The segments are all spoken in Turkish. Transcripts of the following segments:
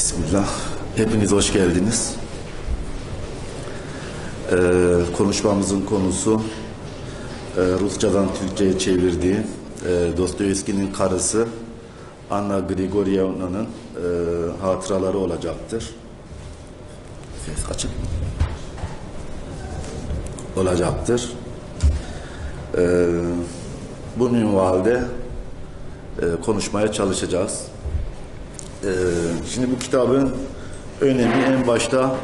Bismillah. Hepiniz hoş geldiniz. Konuşmamızın konusu Rusçadan Türkçe'ye çevirdiği Dostoyevski'nin karısı Anna Grigoryevna'nın hatıraları olacaktır. Ses açık mı? Olacaktır. Bu minvalde konuşmaya çalışacağız. Şimdi bu kitabın önemi en başta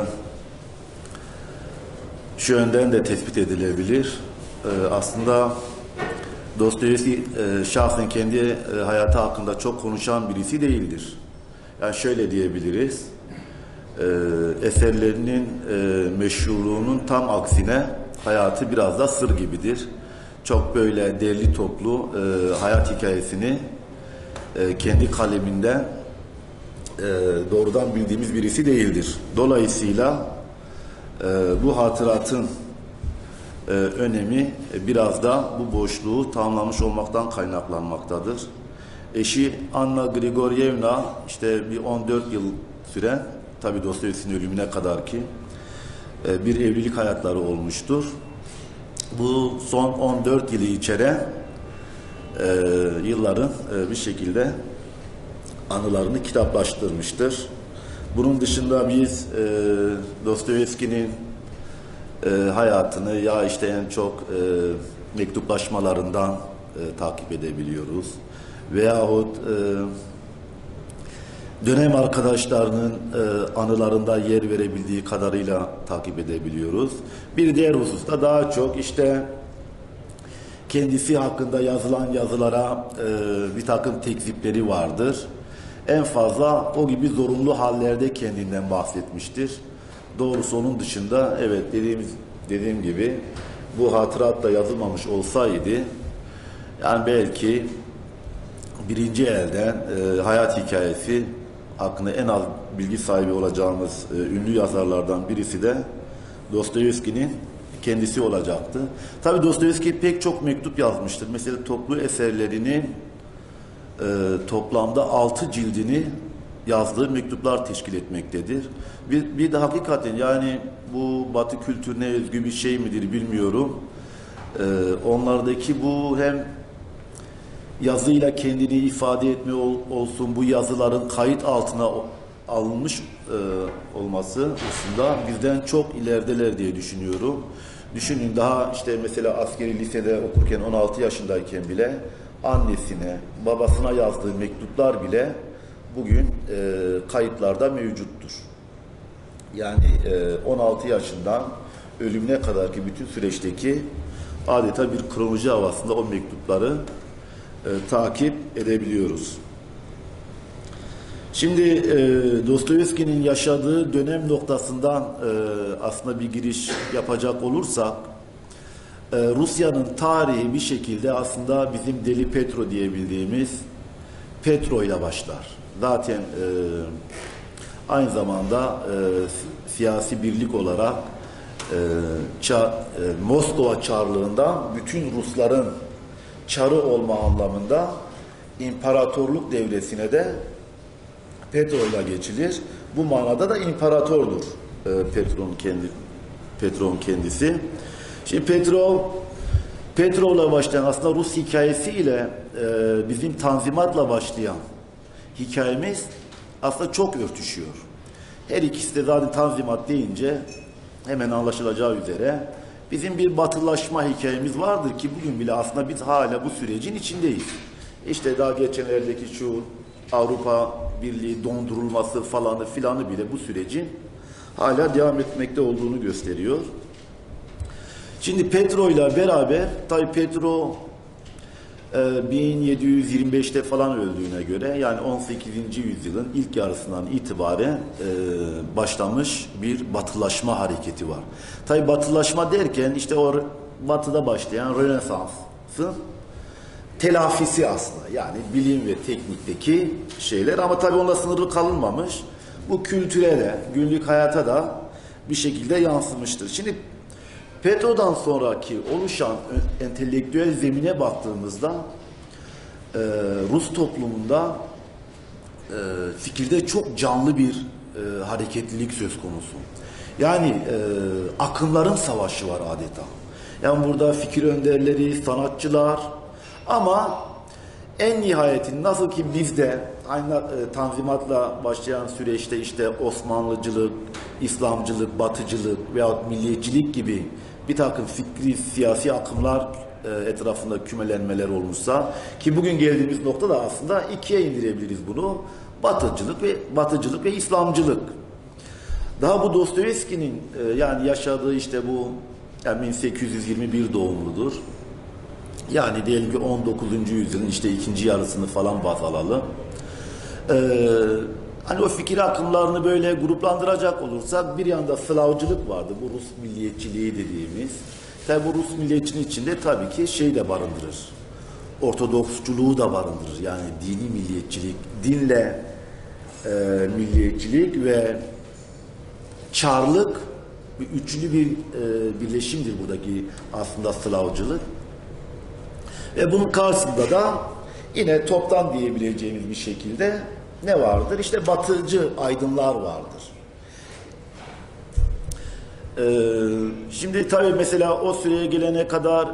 şu yönden de tespit edilebilir. Aslında Dostoyevski şahsen kendi hayatı hakkında çok konuşan birisi değildir. Yani şöyle diyebiliriz. Eserlerinin meşhurluğunun tam aksine hayatı biraz da sır gibidir. Çok böyle derli toplu hayat hikayesini kendi kaleminden doğrudan bildiğimiz birisi değildir. Dolayısıyla bu hatıratın önemi biraz da bu boşluğu tamamlamış olmaktan kaynaklanmaktadır. Eşi Anna Grigoryevna işte bir 14 yıl süren, tabi Dostoyevski'nin ölümüne kadar ki bir evlilik hayatları olmuştur. Bu son 14 yılı içeren yılların bir şekilde anılarını kitaplaştırmıştır. Bunun dışında biz Dostoyevski'nin hayatını ya işte en çok mektuplaşmalarından takip edebiliyoruz. Veyahut dönem arkadaşlarının anılarında yer verebildiği kadarıyla takip edebiliyoruz. Bir diğer hususta daha çok işte kendisi hakkında yazılan yazılara bir takım tekzipleri vardır. En fazla o gibi zorunlu hallerde kendinden bahsetmiştir. Doğrusu onun dışında evet dediğim gibi bu hatırat da yazılmamış olsaydı yani belki birinci elden hayat hikayesi hakkında en az bilgi sahibi olacağımız ünlü yazarlardan birisi de Dostoyevski'nin kendisi olacaktı. Tabii Dostoyevski pek çok mektup yazmıştır. Mesela toplu eserlerinin toplamda 6 cildini yazdığı mektuplar teşkil etmektedir. Bir de hakikaten yani bu Batı kültürüne özgü bir şey midir bilmiyorum. Onlardaki bu hem yazıyla kendini ifade etme olsun, bu yazıların kayıt altına alınmış olması aslında bizden çok ilerideler diye düşünüyorum. Düşünün daha işte mesela askeri lisede okurken 16 yaşındayken bile annesine, babasına yazdığı mektuplar bile bugün kayıtlarda mevcuttur. Yani 16 yaşından ölümüne kadarki bütün süreçteki adeta bir kronoloji havasında o mektupları takip edebiliyoruz. Şimdi Dostoyevski'nin yaşadığı dönem noktasından aslında bir giriş yapacak olursak Rusya'nın tarihi bir şekilde aslında bizim Deli Petro diye bildiğimiz Petro ile başlar. Zaten aynı zamanda siyasi birlik olarak Moskova Çarlığı'nda bütün Rusların çarı olma anlamında imparatorluk devletine de Petro ile geçilir. Bu manada da imparatordur Petrov'un kendisi. Şimdi Petrov'la başlayan aslında Rus hikayesiyle bizim Tanzimat'la başlayan hikayemiz aslında çok örtüşüyor. Her ikisi de zaten Tanzimat deyince hemen anlaşılacağı üzere bizim bir batılaşma hikayemiz vardır ki bugün bile aslında biz hala bu sürecin içindeyiz. İşte daha geçenlerdeki şu Avrupa Birliği dondurulması falanı filanı bile bu sürecin hala devam etmekte olduğunu gösteriyor. Şimdi Petro ile beraber, tabii Petro 1725'te falan öldüğüne göre yani 18. yüzyılın ilk yarısından itibaren başlamış bir batılaşma hareketi var. Tabii batılaşma derken işte o batıda başlayan Rönesans'ın telafisi aslında. Yani bilim ve teknikteki şeyler ama tabii onunla sınırlı kalınmamış. Bu kültüre de, günlük hayata da bir şekilde yansımıştır. Şimdi Petro'dan sonraki oluşan entelektüel zemine baktığımızda Rus toplumunda fikirde çok canlı bir hareketlilik söz konusu. Yani akımların savaşı var adeta. Yani burada fikir önderleri, sanatçılar ama en nihayetinde nasıl ki bizde aynı Tanzimat'la başlayan süreçte işte Osmanlıcılık, İslamcılık, Batıcılık veyahut milliyetçilik gibi bir takım fikri siyasi akımlar etrafında kümelenmeler olmuşsa ki bugün geldiğimiz noktada aslında ikiye indirebiliriz bunu. Batıcılık ve İslamcılık. Daha bu Dostoyevski'nin yani yaşadığı işte bu yani 1821 doğumludur. Yani diyelim ki 19. yüzyılın işte ikinci yarısını falan baz alalım. Hani o fikir akımlarını böyle gruplandıracak olursak bir yanda Slavcılık vardı. Bu Rus milliyetçiliği dediğimiz. Tabi bu Rus milliyetçiliğin içinde tabii ki şey de barındırır. Ortodoksçuluğu da barındırır. Yani dini milliyetçilik, dinle milliyetçilik ve Çarlık üçlü bir birleşimdir buradaki aslında Slavcılık. Ve bunun karşısında da yine toptan diyebileceğimiz bir şekilde ne vardır? İşte batıcı aydınlar vardır. Şimdi tabii mesela o süreye gelene kadar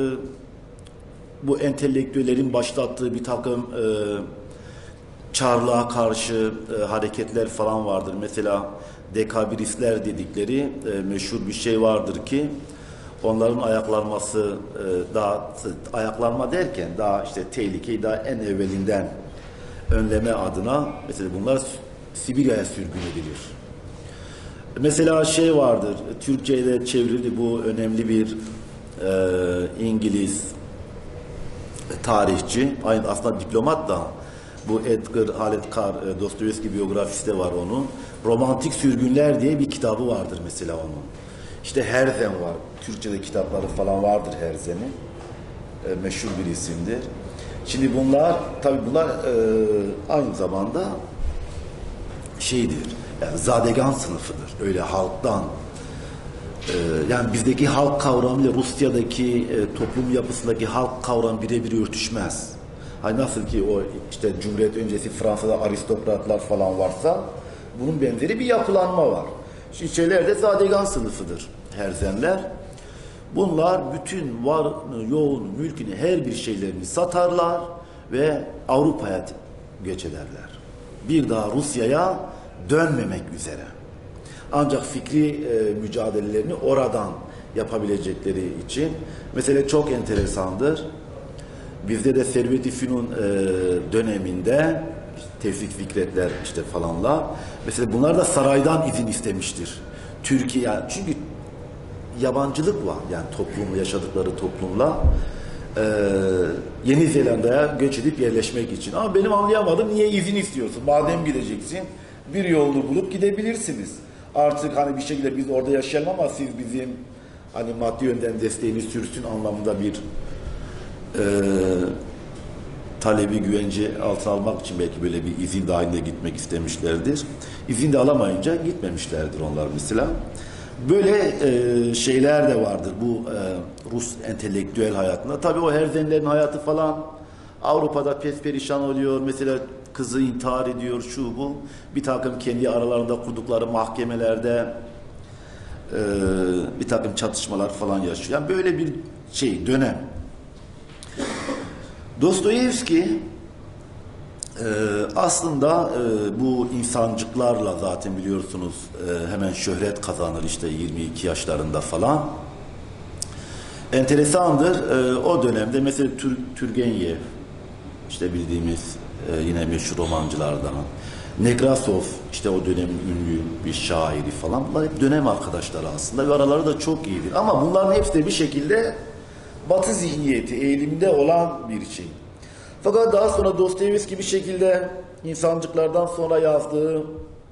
bu entelektüellerin başlattığı bir takım Çarlığa karşı hareketler falan vardır. Mesela dekabiristler dedikleri meşhur bir şey vardır ki onların ayaklanması daha ayaklanma derken daha işte tehlikeyi daha en evvelinden önleme adına mesela bunlar Sibirya'ya sürgün edilir. Mesela şey vardır, Türkçe'de çevrildi bu önemli bir İngiliz tarihçi, aynı aslında diplomat da bu Edgar Allan Poe, Dostoyevski biyografisi de var onun. Romantik Sürgünler diye bir kitabı vardır mesela onun. İşte Herzen var. Türkçe'de kitapları falan vardır Herzen'in. Meşhur bir isimdir. Şimdi bunlar tabii bunlar aynı zamanda şeydir. Yani zadegan sınıfıdır. Öyle halktan yani bizdeki halk kavramı ile Rusya'daki toplum yapısındaki halk kavramı birebir örtüşmez. Hani nasıl ki o işte Cumhuriyet öncesi Fransa'da aristokratlar falan varsa bunun benzeri bir yapılanma var. Şu şeyler de zadegan sınıfıdır herzenler. Bunlar bütün varını, yoğunu, mülkünü, her bir şeylerini satarlar ve Avrupa'ya göç ederler. Bir daha Rusya'ya dönmemek üzere. Ancak fikri mücadelelerini oradan yapabilecekleri için. Mesela çok enteresandır. Bizde de Servet-i Fünun döneminde Tevfik Fikretler işte falanlar. Mesela bunlar da saraydan izin istemiştir. Türkiye yani çünkü yabancılık var yani toplumla yaşadıkları toplumla Yeni Zelanda'ya göç edip yerleşmek için. Ama benim anlayamadım niye izin istiyorsun? Madem gideceksin bir yolunu bulup gidebilirsiniz. Artık hani bir şekilde biz orada yaşayalım ama siz bizim hani maddi yönden desteğini sürsün anlamında bir talebi güvence altına almak için belki böyle bir izin dahilinde gitmek istemişlerdir. İzin de alamayınca gitmemişlerdir onlar mesela. Böyle şeyler de vardır bu Rus entelektüel hayatında. Tabii o herzenlerin hayatı falan Avrupa'da pesperişan oluyor. Mesela kızı intihar ediyor şu bu. Bir takım kendi aralarında kurdukları mahkemelerde bir takım çatışmalar falan yaşıyor. Yani böyle bir şey dönem. Dostoyevski aslında bu insancıklarla zaten biliyorsunuz hemen şöhret kazanır işte 22 yaşlarında falan. Enteresandır. O dönemde mesela Turgenev işte bildiğimiz yine meşhur romancılardan Nekrasov işte o dönemin ünlü bir şairi falan. Bunlar hep dönem arkadaşları aslında ve araları da çok iyidir. Ama bunların hepsi de bir şekilde Batı zihniyeti eğilimde olan bir şey. Fakat daha sonra Dostoyevski bir şekilde insancıklardan sonra yazdığı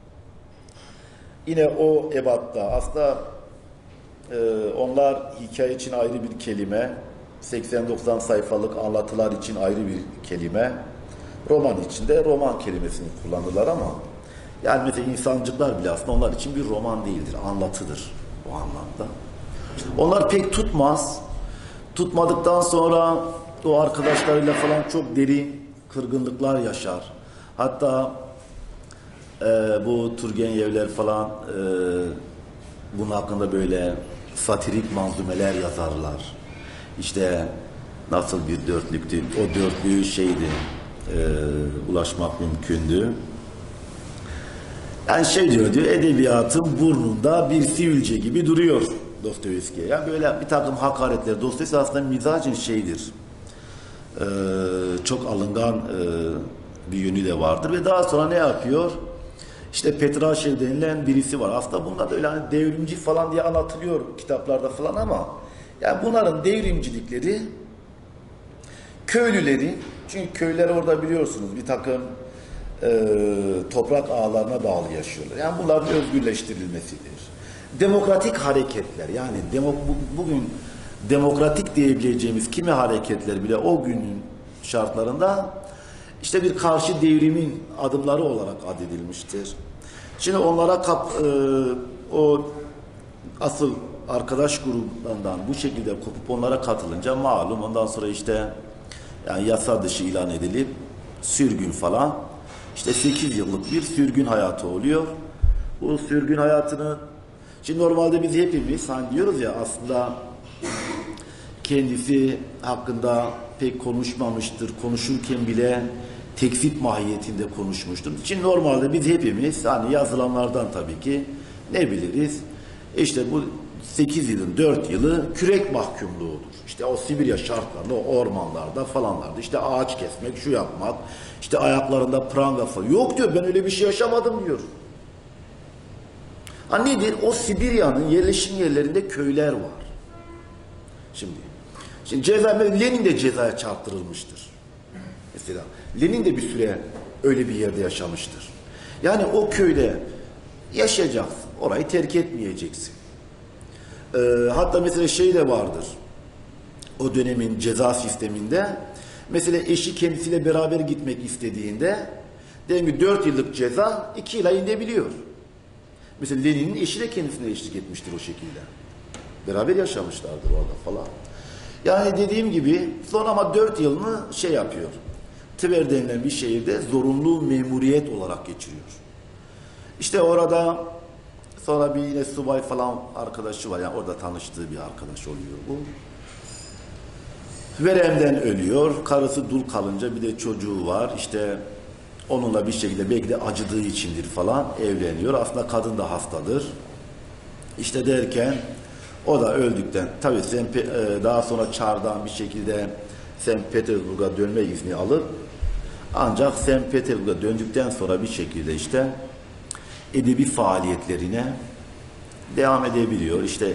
yine o ebatta aslında onlar hikaye için ayrı bir kelime, 80-90 sayfalık anlatılar için ayrı bir kelime, roman içinde roman kelimesini kullanırlar ama yani mesela insancıklar bile aslında onlar için bir roman değildir, anlatıdır o anlamda. Onlar pek tutmaz. Tutmadıktan sonra o arkadaşlarıyla falan çok derin kırgınlıklar yaşar. Hatta Bu Turgenevler falan bunun hakkında böyle satirik manzumeler yazarlar. İşte nasıl bir dörtlüktü, o dörtlüğü ulaşmak mümkündü. Yani diyor, edebiyatın burnunda bir sivilce gibi duruyor Dostoyevski. Yani böyle bir takım hakaretler. Dostoyevski aslında mizacın çok alıngan bir yönü de vardır ve daha sonra ne yapıyor? İşte Petrashev denilen birisi var. Aslında bunlar da öyle hani devrimci falan diye anlatılıyor kitaplarda falan ama yani bunların devrimcilikleri köylüleri, çünkü köyler orada biliyorsunuz bir takım toprak ağlarına bağlı yaşıyorlar. Yani bunların özgürleştirilmesidir. Demokratik hareketler, yani bugün demokratik diyebileceğimiz kimi hareketler bile o günün şartlarında işte bir karşı devrimin adımları olarak addedilmiştir. Şimdi onlara o asıl arkadaş grubundan bu şekilde kopup onlara katılınca malum ondan sonra işte yani yasa dışı ilan edilip sürgün falan, işte 8 yıllık bir sürgün hayatı oluyor. Bu sürgün hayatını şimdi normalde biz hepimiz hani diyoruz ya aslında kendisi hakkında pek konuşmamıştır. Konuşurken bile tekzip mahiyetinde konuşmuştur. Şimdi normalde biz hepimiz hani yazılanlardan tabii ki ne biliriz? İşte bu 8 yılın 4 yılı kürek mahkumluğudur. İşte o Sibirya şartlarında, o ormanlarda falanlarda işte ağaç kesmek, şu yapmak, işte ayaklarında pranga falan. Yok diyor, ben öyle bir şey yaşamadım diyor. Ha nedir? O Sibirya'nın yerleşim yerlerinde köyler var. Şimdi Lenin de cezaya çarptırılmıştır. Mesela Lenin de bir süre öyle bir yerde yaşamıştır. Yani o köyde yaşayacaksın. Orayı terk etmeyeceksin. Hatta mesela de vardır. O dönemin ceza sisteminde mesela eşi kendisiyle beraber gitmek istediğinde diyelim ki 4 yıllık ceza 2 yıla inebiliyor. Mesela Lenin'in eşi de kendisine eşlik etmiştir o şekilde. Beraber yaşamışlardır orada falan. Yani dediğim gibi sonra ama 4 yılını yapıyor. Tver denilen bir şehirde zorunlu memuriyet olarak geçiriyor. İşte orada sonra bir yine subay falan arkadaşı var. Yani orada tanıştığı bir arkadaş oluyor bu. Veremden ölüyor. Karısı dul kalınca bir de çocuğu var. İşte onunla bir şekilde belki de acıdığı içindir falan evleniyor. Aslında kadın da hastadır. İşte derken o da öldükten tabii daha sonra Çar'dan bir şekilde St. Petersburg'a dönme izni alır. Ancak St. Petersburg'a döndükten sonra bir şekilde işte edebi faaliyetlerine devam edebiliyor. İşte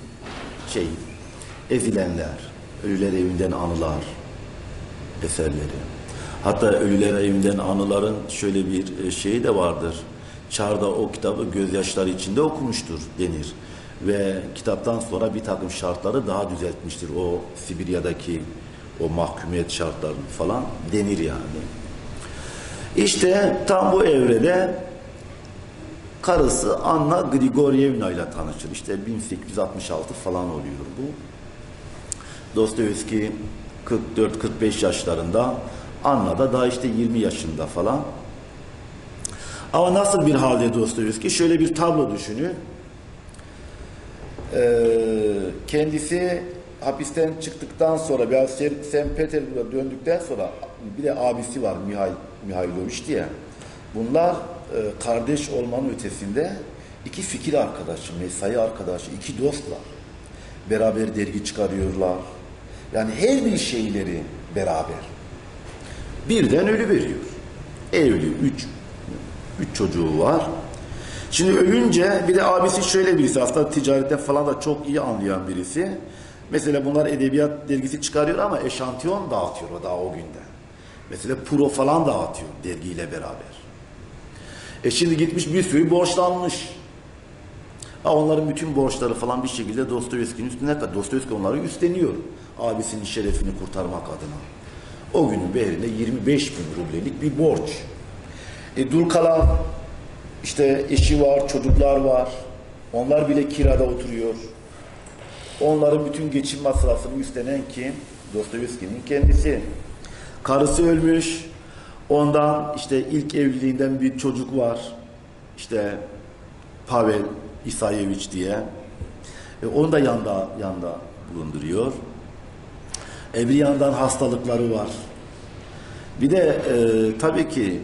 Ezilenler, Ölüler Evinden Anılar eserleri. Hatta Ölüler Evinden Anıların şöyle bir şeyi de vardır. Çar'da o kitabı gözyaşları içinde okumuştur denir. Ve kitaptan sonra bir takım şartları daha düzeltmiştir. O Sibirya'daki o mahkumiyet şartlarını falan denir yani. İşte tam bu evrede karısı Anna Grigoryevna ile tanışır. İşte 1866 falan oluyor bu. Dostoyevski 44-45 yaşlarında, Anna da daha işte 20 yaşında falan. Ama nasıl bir halde Dostoyevski? Şöyle bir tablo düşünün. Kendisi hapisten çıktıktan sonra biraz St. Petersburg'a döndükten sonra bir de abisi var Mihailoviç diye. Bunlar kardeş olmanın ötesinde iki fikir arkadaşı, mesai arkadaşı, iki dostlar. Beraber dergi çıkarıyorlar. Yani her bir şeyleri beraber. Birden ölü veriyor. Evli, üç çocuğu var. Şimdi ölünce bir de abisi şöyle birisi, aslında ticaretten falan da çok iyi anlayan birisi. Mesela bunlar edebiyat dergisi çıkarıyor ama eşantiyon dağıtıyor o daha o günde. Mesela pro falan dağıtıyor dergiyle beraber. Şimdi gitmiş bir sürü borçlanmış. Onların bütün borçları falan bir şekilde Dostoyevski'nin üstüne kadar. Dostoyevski onları üstleniyor. Abisinin şerefini kurtarmak adına. O günün behrinde 25.000 rublelik bir borç. Dul kalan işte eşi var, çocuklar var. Onlar bile kirada oturuyor. Onların bütün geçim masrafını üstlenen kim? Dostoyevski'nin kendisi. Karısı ölmüş. Ondan işte ilk evliliğinden bir çocuk var. işte Pavel İsayevich diye. Onu da yanda bulunduruyor. Bir yandan hastalıkları var. Bir de tabii ki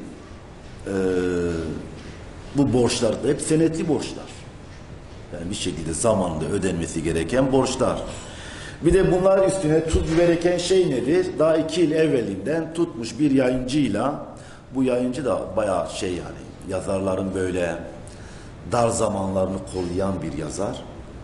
bu borçlar da hep senetli borçlar. Yani bir şekilde zamanında ödenmesi gereken borçlar. Bir de bunlar üstüne tuz gereken şey nedir? Daha 2 yıl evvelinden tutmuş bir yayıncıyla, bu yayıncı da bayağı yani yazarların böyle dar zamanlarını kollayan bir yazar.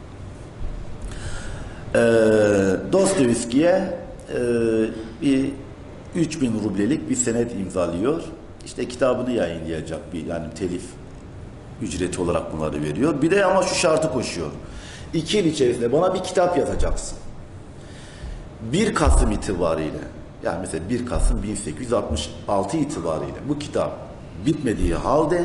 Dostoyevski'ye bir 3.000 rublelik bir senet imzalıyor. İşte kitabını yayınlayacak bir yani telif ücreti olarak bunları veriyor. Bir de ama şu şartı koşuyor. 2 yıl içerisinde bana bir kitap yazacaksın. 1 Kasım itibariyle yani mesela 1 Kasım 1866 itibariyle bu kitap bitmediği halde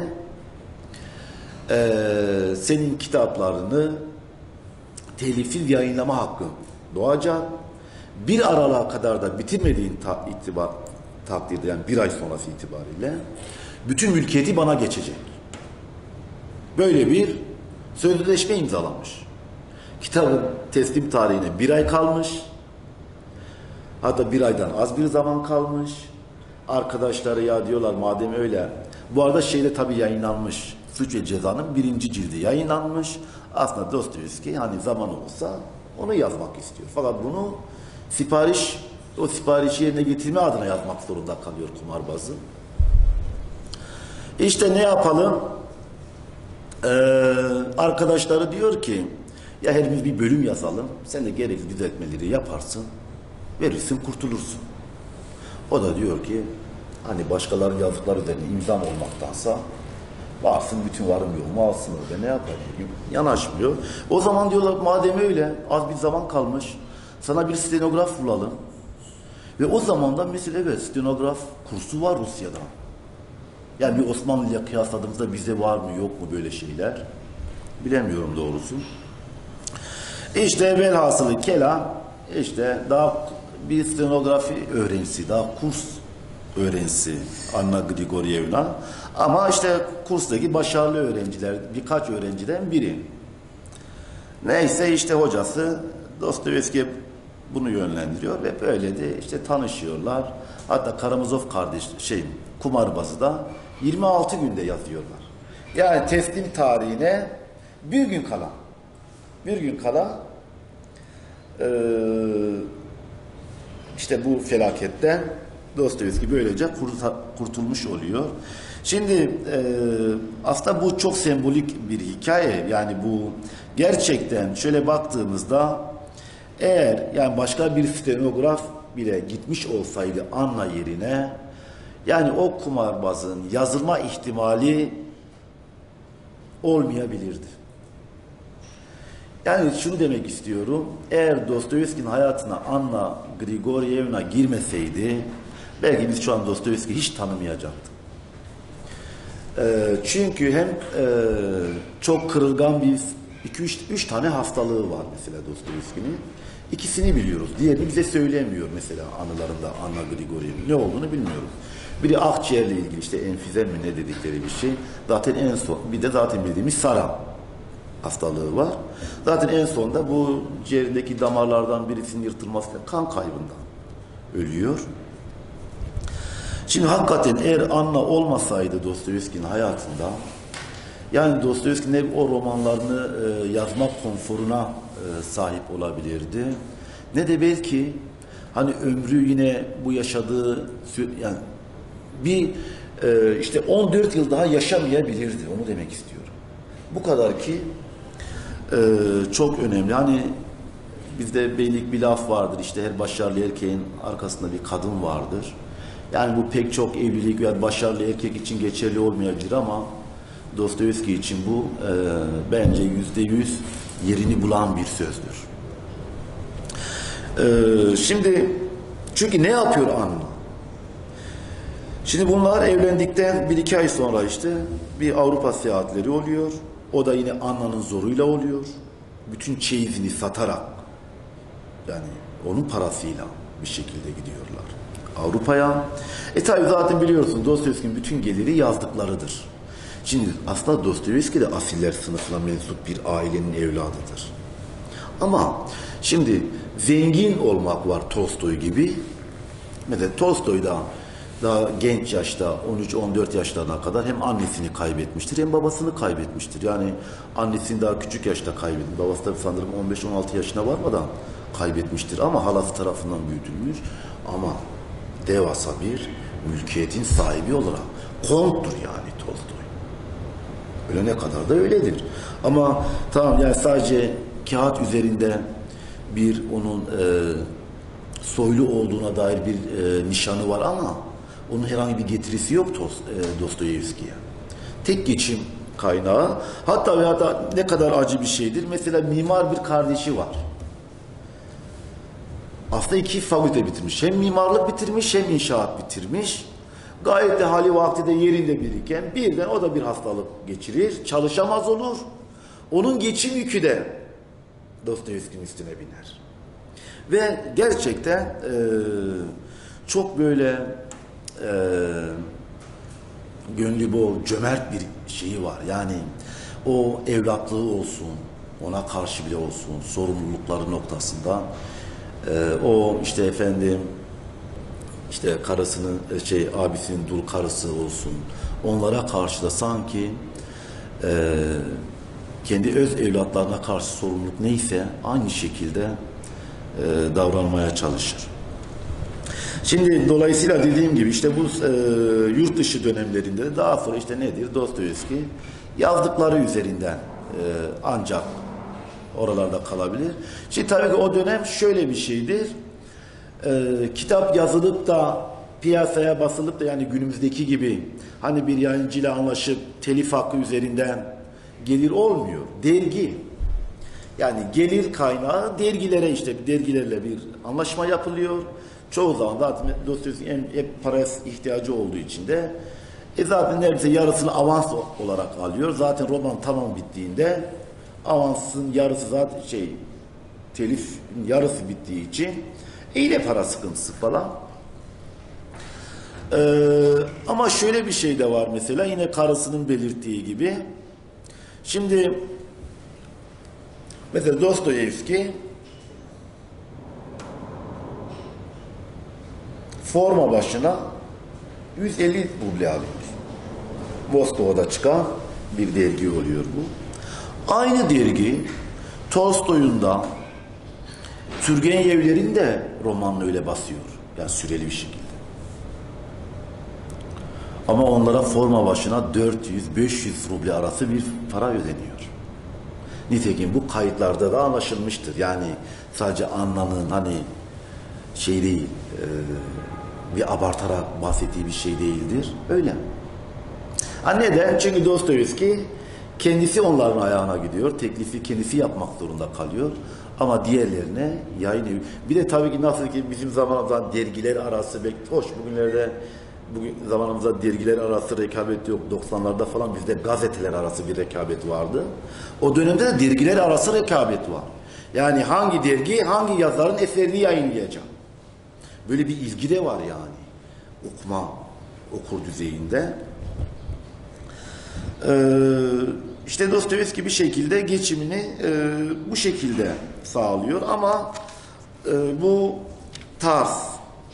senin kitaplarını telifsiz yayınlama hakkı doğacak. 1 Aralık'a kadar da bitirmediğin takdirde yani 1 ay sonrası itibariyle bütün mülkiyeti bana geçecek. Böyle bir sözleşme imzalamış. Kitabın teslim tarihine 1 ay kalmış. Hatta 1 aydan az bir zaman kalmış. Arkadaşları ya diyorlar madem öyle. Bu arada şeyde tabii yayınlanmış. Suç ve Ceza'nın 1. cildi yayınlanmış. Aslında Dostoyevski hani zaman olsa onu yazmak istiyor. Fakat bunu o siparişi yerine getirme adına yazmak zorunda kalıyor kumarbazı. İşte ne yapalım? Arkadaşları diyor ki ya herimiz bir bölüm yazalım. Sen de gerekli düzeltmeleri yaparsın. Verirsin kurtulursun. O da diyor ki hani başkalarının yazdıkları üzerine imzam olmaktansa varsın bütün varım yoğumu alsın orada ne yapar? Yanaşmıyor. O zaman diyorlar madem öyle az bir zaman kalmış sana bir stenograf bulalım. Ve o zaman da mesela evet stenograf kursu var Rusya'da. Yani bir Osmanlı ile kıyasladığımızda bizde var mı yok mu böyle şeyler? Bilemiyorum doğrusu. İşte velhasılı kelam işte daha bir stenografi öğrencisi, daha kurs öğrencisi Anna Grigorievna. Ama işte kurstaki başarılı öğrenciler, birkaç öğrenciden biri. Neyse işte hocası Dostoyevski bunu yönlendiriyor ve böyle de işte tanışıyorlar. Hatta Karamazov kardeş kumarbazı da 26 günde yazıyorlar. Yani teslim tarihine bir gün kala işte bu felaketten Dostoyevski böylece kurtulmuş oluyor. Şimdi aslında bu çok sembolik bir hikaye. Yani bu gerçekten şöyle baktığımızda eğer yani başka bir stenograf bile gitmiş olsaydı Anna yerine yani o kumarbazın yazılma ihtimali olmayabilirdi. Yani şunu demek istiyorum. Eğer Dostoyevski'nin hayatına Anna Grigorievna girmeseydi belki biz şu an Dostoyevski'yi hiç tanımayacaktık. Çünkü hem çok kırılgan bir 2-3 tane hastalığı var mesela Dostoyevski'nin. İkisini biliyoruz. Diğerini bize söylemiyor mesela anılarında Anna Grigorievna. Ne olduğunu bilmiyoruz. Biri akciğerle ilgili işte emfizem mi ne dedikleri bir şey. Zaten en son bir de zaten bildiğimiz SARA hastalığı var. Zaten en sonda bu ciğerindeki damarlardan birisinin yırtılmasıyla kan kaybından ölüyor. Şimdi hakikaten eğer Anna olmasaydı Dostoyevski'nin hayatında yani Dostoyevski'nin o romanlarını yazmak konforuna sahip olabilirdi. Ne de belki hani ömrü yine bu yaşadığı yani bir işte 14 yıl daha yaşamayabilirdi. Onu demek istiyorum. Bu kadar ki çok önemli. Hani bizde beylik bir laf vardır. İşte her başarılı erkeğin arkasında bir kadın vardır. Yani bu pek çok evlilik veya başarılı erkek için geçerli olmayabilir ama Dostoyevski için bu bence %100 yerini bulan bir sözdür. Şimdi çünkü ne yapıyor Anna? Şimdi bunlar evlendikten 1-2 ay sonra işte bir Avrupa seyahatleri oluyor. O da yine Anna'nın zoruyla oluyor. Bütün çeyizini satarak yani onun parasıyla bir şekilde gidiyorlar Avrupa'ya. Tabi zaten biliyorsunuz Dostoyevski'nin bütün geliri yazdıklarıdır. Şimdi aslında Dostoyevski de asiller sınıfına mensup bir ailenin evladıdır. Ama şimdi zengin olmak var Tolstoy gibi. Mesela Tolstoy da daha genç yaşta 13-14 yaşlarına kadar hem annesini kaybetmiştir hem babasını kaybetmiştir. Yani annesini daha küçük yaşta kaybetmiş. Babası da sanırım 15-16 yaşına varmadan kaybetmiştir ama halası tarafından büyütülmüş. Ama devasa bir mülkiyetin sahibi olarak konttur yani Tolstoy. Ölene kadar da öyledir. Ama tamam yani sadece kağıt üzerinde bir onun soylu olduğuna dair bir nişanı var ama onun herhangi bir getirisi yok Dostoyevski'ye. Tek geçim kaynağı, hatta veya da ne kadar acı bir şeydir. Mesela mimar bir kardeşi var. Aslında iki fakülte bitirmiş. Hem mimarlık bitirmiş hem inşaat bitirmiş. Gayet de hali vakti de yerinde biriken birden o da bir hastalık geçirir. Çalışamaz olur. Onun geçim yükü de Dostoyevski'nin üstüne biner. Ve gerçekten çok böyle gönlü bol, cömert bir şeyi var. Yani o evlatlığı olsun, ona karşı bile olsun, sorumlulukları noktasında o işte efendim işte karısının abisinin dul karısı olsun, onlara karşı da sanki kendi öz evlatlarına karşı sorumluluk neyse aynı şekilde davranmaya çalışır. Şimdi dolayısıyla dediğim gibi işte bu yurt dışı dönemlerinde de daha sonra işte nedir? Dostoyevski yazdıkları üzerinden ancak oralarda kalabilir. Şimdi tabii ki o dönem şöyle bir şeydir. Kitap yazılıp da piyasaya basılıp da yani günümüzdeki gibi hani bir yayıncıyla anlaşıp telif hakkı üzerinden gelir olmuyor. Dergi. Yani gelir kaynağı dergilere işte dergilerle bir anlaşma yapılıyor. Çoğu zaman da Dostoyevski hep paraya ihtiyacı olduğu için de zaten neredeyse yarısını avans olarak alıyor. Zaten roman tamam bittiğinde avansın yarısı zaten telif yarısı bittiği için yine para sıkıntısı falan. Ama şöyle bir şey de var mesela yine karısının belirttiği gibi. Şimdi mesela Dostoyevski forma başına 150 ruble alıyor. Moskova'da çıkan bir dergi oluyor bu. Aynı dergi Tolstoy'un da Turgenev'lerin de romanını öyle basıyor. Yani süreli bir şekilde. Ama onlara forma başına 400-500 ruble arası bir para ödeniyor. Nitekim bu kayıtlarda da anlaşılmıştır. Yani sadece Anna'nın hani değil, bir abartarak bahsettiği bir şey değildir. Öyle. Neden? Çünkü Dostoyevski kendisi onların ayağına gidiyor. Teklifi kendisi yapmak zorunda kalıyor. Ama diğerlerine yayın evi. Bir de tabii ki nasıl ki bizim zamanımızda dergiler arası hoş bugün zamanımızda dergiler arası rekabet yok. 90'larda falan bizde gazeteler arası bir rekabet vardı. O dönemde de dergiler arası rekabet var. Yani hangi dergi hangi yazarın eserini yayınlayacak. Böyle bir ilgi de var yani. Okur düzeyinde. İşte Dostoyevski bir şekilde geçimini bu şekilde sağlıyor ama bu tarz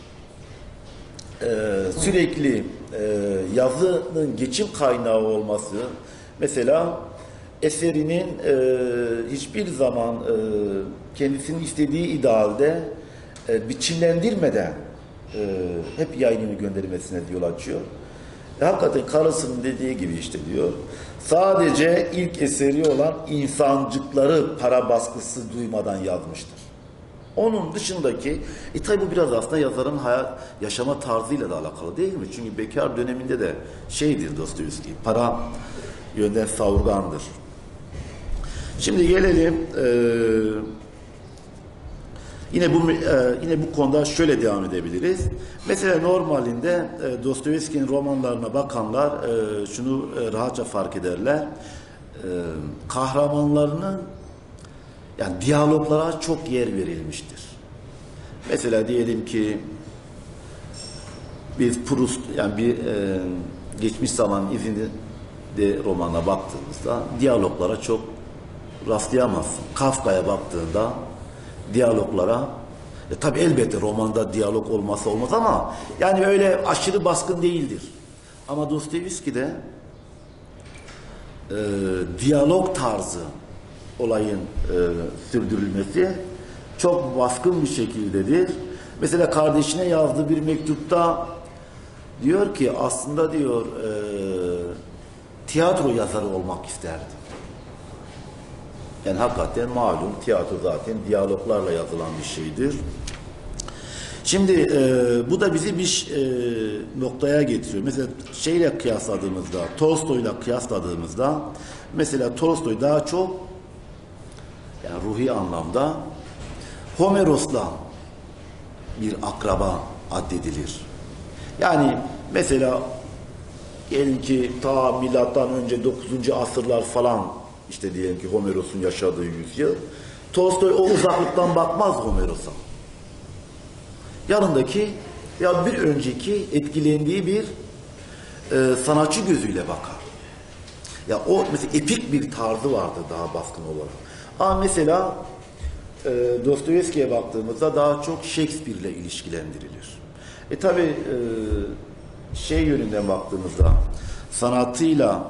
sürekli yazının geçim kaynağı olması mesela eserinin hiçbir zaman kendisinin istediği idealde biçimlendirmeden hep yayınını göndermesine yol açıyor. Hakikaten karısının dediği gibi işte diyor. Sadece ilk eseri olan insancıkları para baskısı duymadan yazmıştır. Onun dışındaki, tabi bu biraz aslında yazarın yaşama tarzıyla da alakalı değil mi? Çünkü bekar döneminde de şeydir Dostoyevski, para yönden savurgandır. Şimdi gelelim yine bu konuda şöyle devam edebiliriz. Mesela normalinde Dostoyevski'nin romanlarına bakanlar şunu rahatça fark ederler. Kahramanlarının yani diyaloglara çok yer verilmiştir. Mesela diyelim ki biz Proust yani bir geçmiş zaman izini de romana baktığımızda diyaloglara çok rastlayamazsın. Kafka'ya baktığında diyaloglara tabii elbette romanda diyalog olmazsa olmaz ama yani öyle aşırı baskın değildir. Ama Dostoyevski'de diyalog tarzı olayın sürdürülmesi çok baskın bir şekildedir. Mesela kardeşine yazdığı bir mektupta diyor ki aslında diyor tiyatro yazarı olmak isterdim. Yani hakikaten malum tiyatro zaten diyaloglarla yazılan bir şeydir. Şimdi bu da bizi bir noktaya getiriyor. Mesela şeyle kıyasladığımızda, Tolstoy'la kıyasladığımızda mesela Tolstoy daha çok yani ruhi anlamda Homeros'la bir akraba addedilir. Yani mesela diyelim ki ta milattan önce 9. asırlar falan işte diyelim ki Homeros'un yaşadığı yüzyıl. Tolstoy o uzaklıktan bakmaz Homeros'a. Yanındaki ya bir önceki etkilendiği bir sanatçı gözüyle bakar. Ya o mesela epik bir tarzı vardı daha baskın olarak. Ama mesela Dostoyevski'ye baktığımızda daha çok Shakespeare ile ilişkilendirilir. Tabi şey yönünden baktığımızda sanatıyla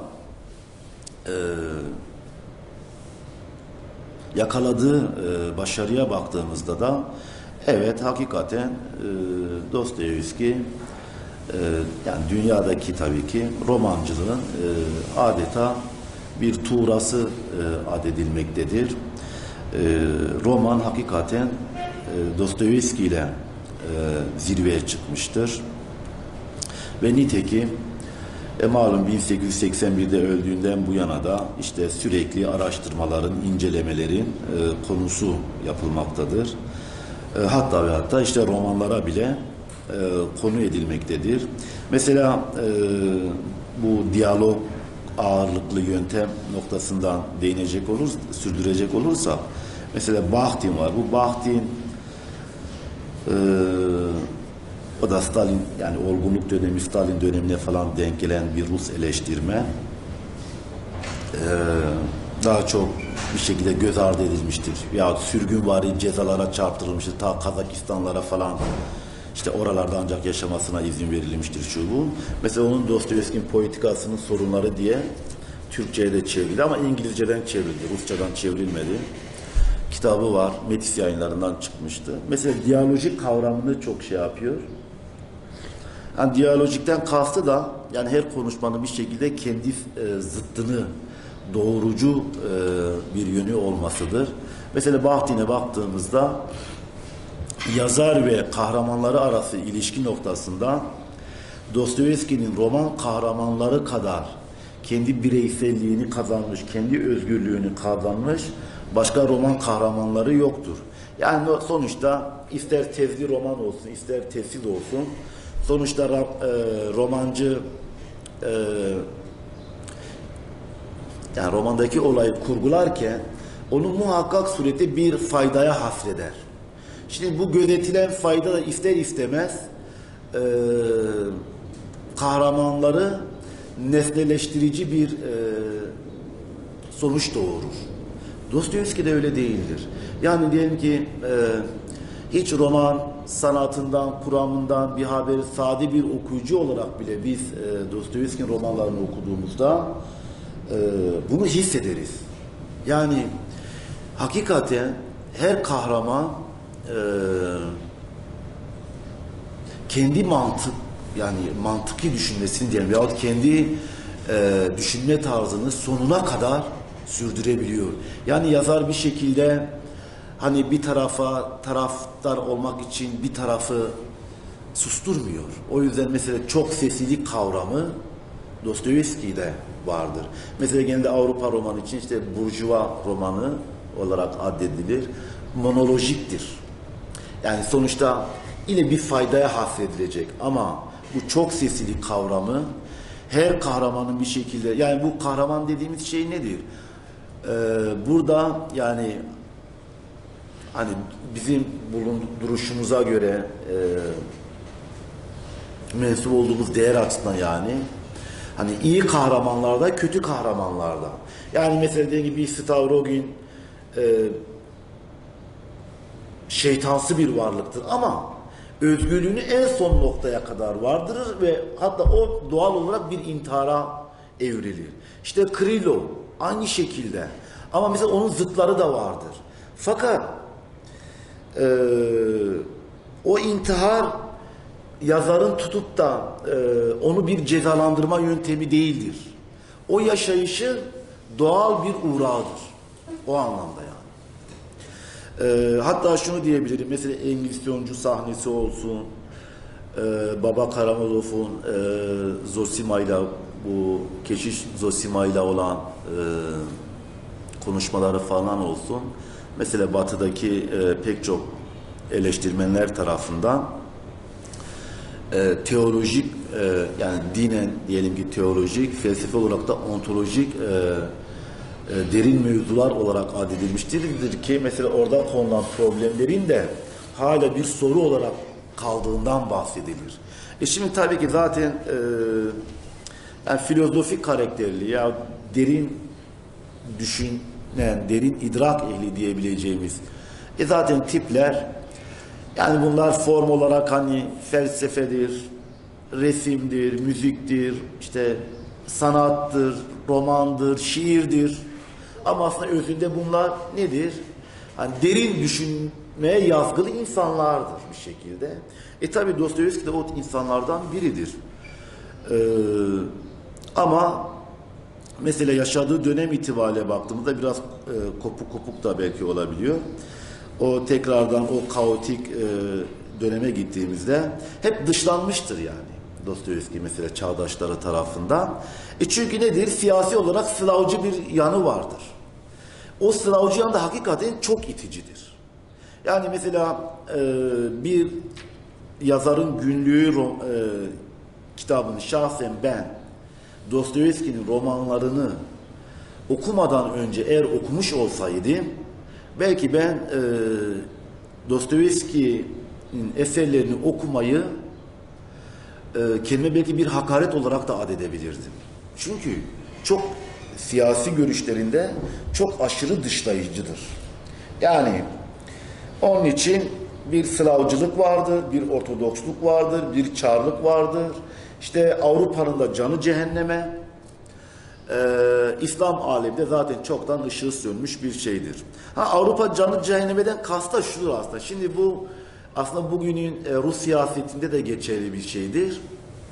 yakaladığı başarıya baktığımızda da evet hakikaten Dostoyevski yani dünyadaki tabii ki romancılığın adeta bir tuğrası adedilmektedir. Roman hakikaten Dostoyevski ile zirveye çıkmıştır. Ve nitekim malum 1881'de öldüğünden bu yana da işte sürekli araştırmaların, incelemelerin konusu yapılmaktadır. Hatta ve hatta işte romanlara bile konu edilmektedir. Mesela bu diyalog ağırlıklı yöntem noktasından sürdürecek olursa mesela Bakhtin var. Bu Bakhtin o da Stalin yani olgunluk dönemi Stalin dönemine falan denk gelen bir Rus eleştirmen daha çok bir şekilde göz ardı edilmiştir. Ya sürgünvari cezalara çarptırılmıştır. Ta Kazakistanlara falan işte oralarda ancak yaşamasına izin verilmiştir şu bu. Mesela onun Dostoyevski'nin politikasının sorunları diye Türkçe'ye de çevrildi ama İngilizceden çevrildi. Rusçadan çevrilmedi. Kitabı var. Metis yayınlarından çıkmıştı. Mesela diyalojik kavramını çok şey yapıyor. Yani diyalojikten kastı da yani her konuşmanın bir şekilde kendi zıttını doğurucu bir yönü olmasıdır. Mesela Bakhtin'e baktığımızda yazar ve kahramanları arası ilişki noktasında Dostoyevski'nin roman kahramanları kadar kendi bireyselliğini kazanmış, kendi özgürlüğünü kazanmış başka roman kahramanları yoktur. Yani sonuçta ister tezli roman olsun, ister tefsir olsun, sonuçta romancı yani romandaki olayı kurgularken onu muhakkak surette bir faydaya hasreder. Şimdi bu gözetilen fayda da ister istemez kahramanları nesneleştirici bir sonuç doğurur. Dostoyevski de öyle değildir. Yani diyelim ki hiç roman sanatından, kuramından bir haberi sade bir okuyucu olarak bile biz Dostoyevski'nin romanlarını okuduğumuzda bunu hissederiz. Yani hakikaten her kahraman kendi mantıki düşünmesini diyelim yahut kendi düşünme tarzını sonuna kadar sürdürebiliyor. Yani yazar bir şekilde hani bir taraftar olmak için bir tarafı susturmuyor. O yüzden mesela çok seslilik kavramı Dostoyevski'de vardır. Mesela genelde Avrupa romanı için işte burjuva romanı olarak addedilir. Monolojiktir. Yani sonuçta yine bir faydaya hasredilecek ama bu çok seslilik kavramı her kahramanın bir şekilde yani bu kahraman dediğimiz şey nedir? Burada yani hani bizim duruşumuza göre mensup olduğumuz değer açısından yani Hani iyi kahramanlarda, kötü kahramanlarda. Yani mesela dediğim gibi Stavrogin şeytansı bir varlıktır ama özgürlüğünü en son noktaya kadar vardırır ve hatta o doğal olarak bir intihara evrilir. İşte Krylov aynı şekilde ama mesela onun zıtları da vardır. Fakat o intihar yazarın tutup da onu bir cezalandırma yöntemi değildir. O yaşayışın doğal bir uğrağıdır. O anlamda yani. Hatta şunu diyebilirim. Mesela Engizisyoncu sahnesi olsun, Baba Karamazov'un Zosima'yla, bu keşiş Zosima'yla olan konuşmaları falan olsun. Mesela Batı'daki pek çok eleştirmenler tarafından teolojik yani dinen diyelim ki teolojik, felsefe olarak da ontolojik derin mevzular olarak addedilmiştir ki mesela orada konulan problemlerin de hala bir soru olarak kaldığından bahsedilir. Şimdi tabii ki zaten yani filozofik karakterli ya derin düşünen, derin idrak ehli diyebileceğimiz zaten tipler yani bunlar form olarak hani felsefedir, resimdir, müziktir, işte sanattır, romandır, şiirdir. Ama aslında özünde bunlar nedir? Hani derin düşünmeye yazgılı insanlardır bir şekilde. Tabi Dostoyevski de o insanlardan biridir. Ama mesela yaşadığı dönem itibariyle baktığımızda biraz kopuk kopuk da belki olabiliyor. O tekrardan o kaotik döneme gittiğimizde hep dışlanmıştır yani. Dostoyevski mesela çağdaşları tarafından. Çünkü nedir? Siyasi olarak Slavcı bir yanı vardır. O Slavcı yanı da hakikaten çok iticidir. Yani mesela bir yazarın günlüğü kitabını şahsen ben Dostoyevski'nin romanlarını okumadan önce eğer okumuş olsaydım belki ben Dostoyevski'nin eserlerini okumayı kendime belki bir hakaret olarak da adedebilirdim. Çünkü çok siyasi görüşlerinde çok aşırı dışlayıcıdır. Yani onun için bir Slavcılık vardır, bir Ortodoksluk vardır, bir Çarlık vardır. İşte Avrupa'nın da canı cehenneme, İslam aleminde zaten çoktan ışığı sönmüş bir şeydir. Avrupa canı cehennemeden kasta şudur aslında. Şimdi bu aslında bugünün Rus siyasetinde de geçerli bir şeydir.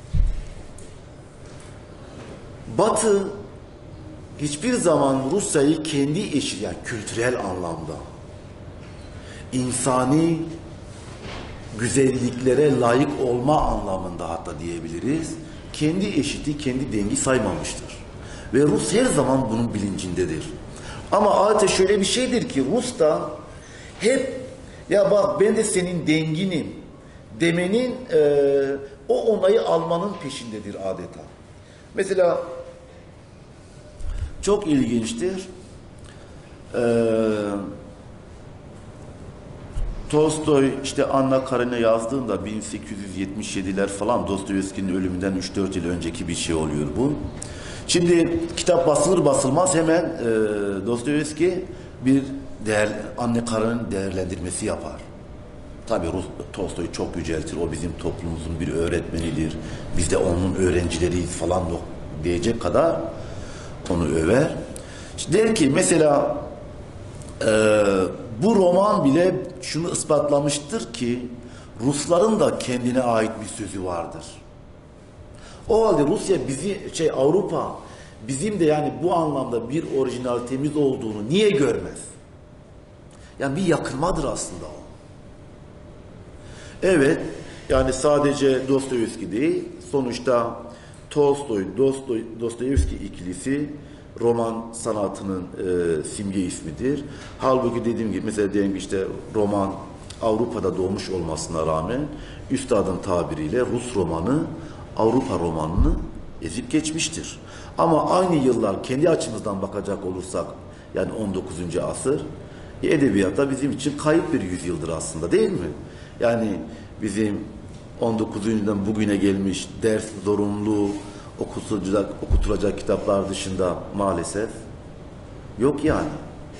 Batı hiçbir zaman Rusya'yı kendi eşi, yani kültürel anlamda insani güzelliklere layık olma anlamında hatta diyebiliriz. Kendi eşiti, kendi dengi saymamıştır. Ve Rus her zaman bunun bilincindedir. Ama adeta şöyle bir şeydir ki Rus da hep ya bak ben de senin denginim demenin o onayı almanın peşindedir adeta. Mesela çok ilginçtir. Tolstoy işte Anna Karenina yazdığında 1877'ler falan Dostoyevski'nin ölümünden 3-4 yıl önceki bir şey oluyor bu. Şimdi kitap basılır basılmaz hemen Dostoyevski bir Anna Karenina'nın değerlendirmesi yapar. Tabii Tolstoy çok yüceltir. O bizim toplumumuzun bir öğretmenidir. Biz de onun öğrencileriyiz falan diyecek kadar onu över. İşte der ki mesela bu roman bile şunu ispatlamıştır ki Rusların da kendine ait bir sözü vardır. O halde Rusya Avrupa bizim de yani bu anlamda bir orijinalitemiz olduğunu niye görmez? Yani bir yakınmadır aslında o. Evet, yani sadece Dostoyevski değil, sonuçta Dostoyevski ikilisi roman sanatının simge ismidir. Halbuki dediğim gibi mesela diyelim ki işte roman Avrupa'da doğmuş olmasına rağmen üstadın tabiriyle Rus romanı Avrupa romanını ezip geçmiştir. Ama aynı yıllar kendi açımızdan bakacak olursak yani 19. asır edebiyatta bizim için kayıp bir yüzyıldır aslında değil mi? Yani bizim 19. yüzyıldan bugüne gelmiş ders zorunlu okutulacak kitaplar dışında maalesef yok yani.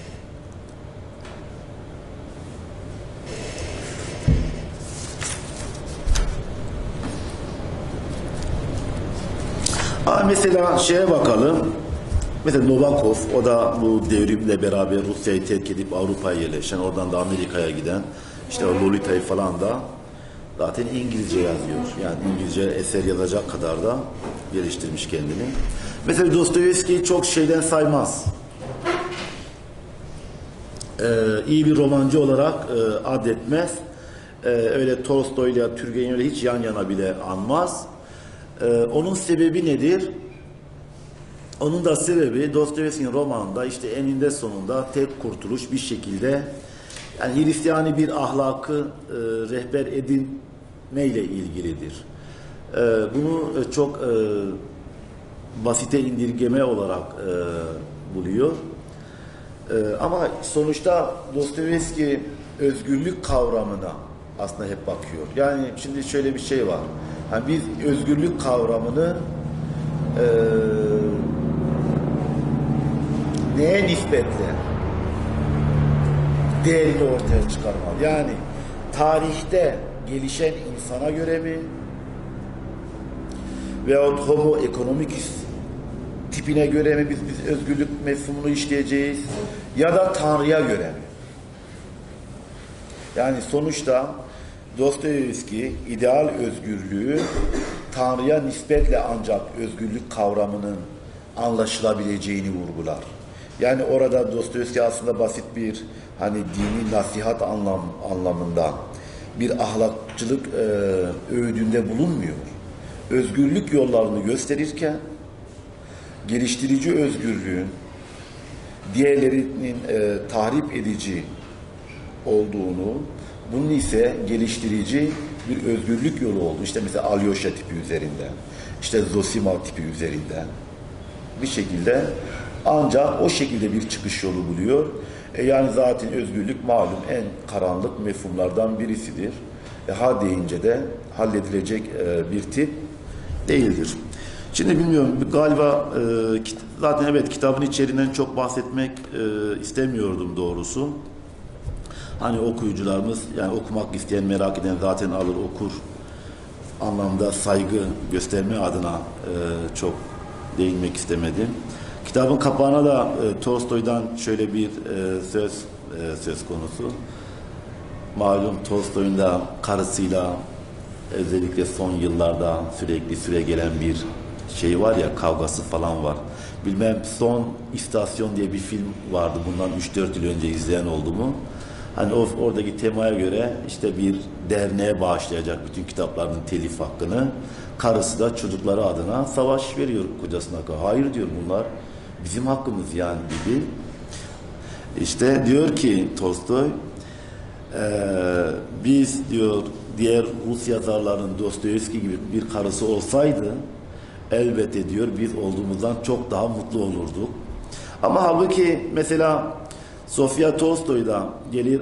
Mesela şeye bakalım. Mesela Novakov, o da bu devrimle beraber Rusya'yı terk edip Avrupa'ya yerleşen, oradan da Amerika'ya giden, işte o Lolita'yı falan da zaten İngilizce yazıyor. Yani İngilizce eser yazacak kadar da geliştirmiş kendini. Mesela Dostoyevski'yi çok şeyden saymaz. İyi bir romancı olarak adetmez. Öyle Tolstoy ile Turgenev'le hiç yan yana bile anmaz. Onun sebebi nedir? Onun da sebebi Dostoyevski'nin romanında işte eninde sonunda tek kurtuluş bir şekilde, yani Hristiyani bir ahlakı rehber edinmeyle ilgilidir. Bunu çok basite indirgeme olarak buluyor. Ama sonuçta Dostoyevski özgürlük kavramına aslında hep bakıyor. Yani şimdi şöyle bir şey var. Yani biz özgürlük kavramını neye nispetle değerini ortaya çıkarmalı? Yani tarihte gelişen insana göre mi veyahut homo economicus tipine göre mi biz özgürlük mefhumunu işleyeceğiz, ya da Tanrı'ya göre mi? Yani sonuçta Dostoyevski ideal özgürlüğü Tanrı'ya nispetle ancak özgürlük kavramının anlaşılabileceğini vurgular. Yani orada Dostoyevski aslında basit bir hani dini nasihat anlamında bir ahlakçılık öğüdünde bulunmuyor. Özgürlük yollarını gösterirken geliştirici özgürlüğün diğerlerinin tahrip edici olduğunu, bunun ise geliştirici bir özgürlük yolu oldu. İşte mesela Alyosha tipi üzerinden, işte Zosima tipi üzerinden bir şekilde, ancak o şekilde bir çıkış yolu buluyor. Yani zaten özgürlük malum en karanlık mefhumlardan birisidir. Ha deyince de halledilecek bir tip değildir. Şimdi bilmiyorum, galiba zaten evet, kitabın içeriğinden çok bahsetmek istemiyordum doğrusu. Hani okuyucularımız, yani okumak isteyen, merak eden zaten alır okur anlamda saygı gösterme adına çok değinmek istemedim. Kitabın kapağına da Tolstoy'dan şöyle bir söz konusu. Malum Tolstoy'un da karısıyla özellikle son yıllarda sürekli süre gelen bir şey var ya, kavgası falan var. Bilmem, Son İstasyon diye bir film vardı, bundan 3-4 yıl önce izleyen oldu mu? Hani oradaki temaya göre işte bir derneğe bağışlayacak bütün kitapların telif hakkını. Karısı da çocukları adına savaş veriyor kocasına. Hayır diyor, bunlar bizim hakkımız yani gibi. İşte diyor ki Tolstoy, biz diyor diğer Rus yazarların Dostoyevski gibi bir karısı olsaydı elbette diyor biz olduğumuzdan çok daha mutlu olurduk. Ama halbuki mesela Sofya Tolstoy da gelir